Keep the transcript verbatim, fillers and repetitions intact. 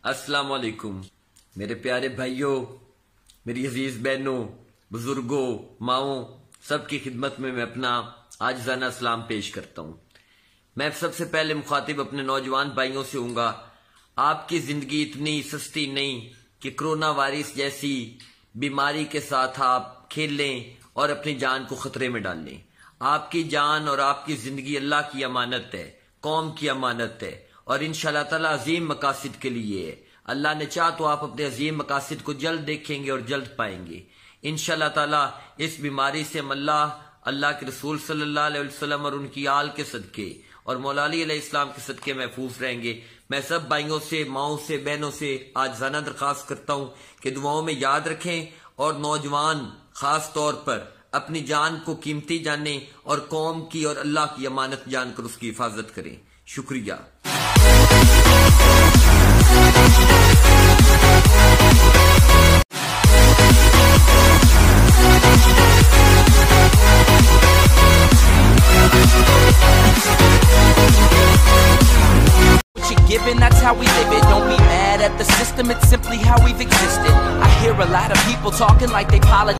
السلام علیکم میرے پیارے بھائیوں، میری عزیز بہنوں، بزرگوں، ماؤں، سب کی خدمت میں میں اپنا عاجزانہ سلام پیش کرتا ہوں۔ میں سب سے پہلے مخاطب اپنے نوجوان بھائیوں سے ہوں گا، آپ کی زندگی اتنی سستی نہیں کہ کرونا وائرس جیسی بیماری کے ساتھ آپ کھیلیں اور اپنی جان کو خطرے میں ڈال لیں۔ آپ کی جان اور آپ کی زندگی اللہ کی امانت ہے، قوم کی امانت ہے، اور انشاءاللہ تعالی عظیم مقاصد کے لیے ہے۔ اللہ نے چاہ تو آپ اپنے عظیم مقاصد کو جلد دیکھیں گے اور جلد پائیں گے انشاءاللہ تعالی۔ اس بیماری سے ہم اللہ اللہ کے رسول صلی اللہ علیہ وسلم اور ان کی آل کے صدقے اور مولا علی علیہ السلام کے صدقے محفوظ رہیں گے۔ میں سب بھائیوں سے، ماؤں سے، بہنوں سے عاجزانہ درخواست کرتا ہوں کہ دعاؤں میں یاد رکھیں، اور نوجوان خاص طور پر اپنی جان کو قیمتی جانیں اور قوم کی اور اللہ کی امانت جان کر اس کی حفاظت کریں۔ شکریہ۔ Given, that's how we live it. Don't be mad at the system, it's simply how we've existed. I hear a lot of people talking like they apologize.